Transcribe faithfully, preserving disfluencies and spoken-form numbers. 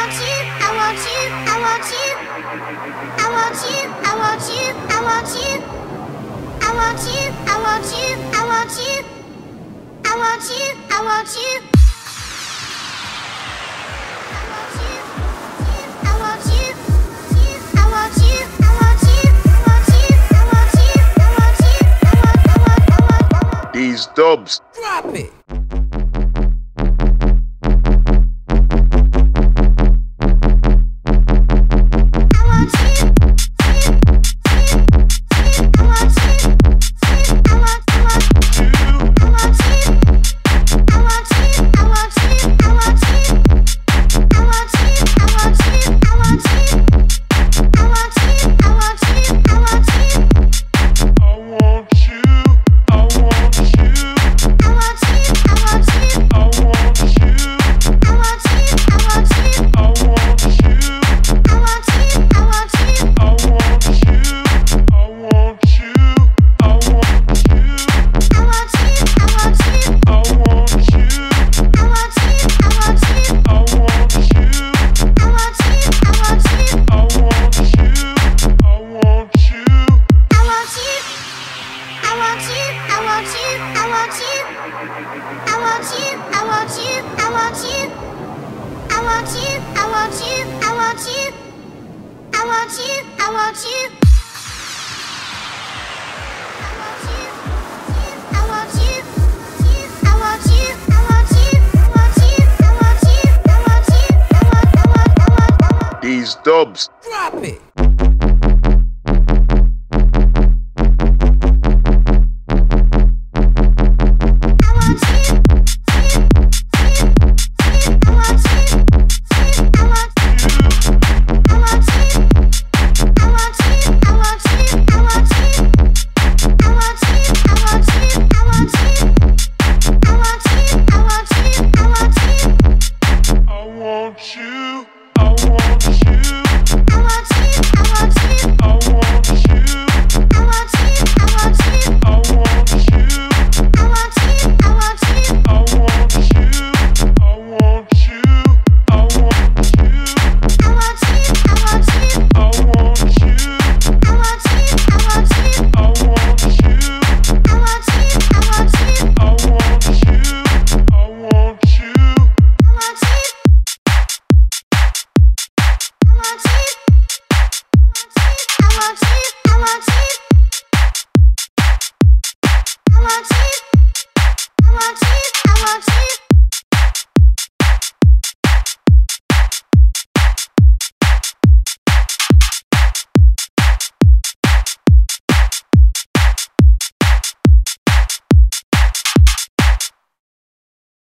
want you, I want you, I want you. I want you, I want you, I want you. I want you, I want you, I want you. I want you, I want you. I want you, I want you, I want you, I want you, I want you, I want you, I want, I want, I want, I want. These dubs. Drop it. These dubs. Drop it.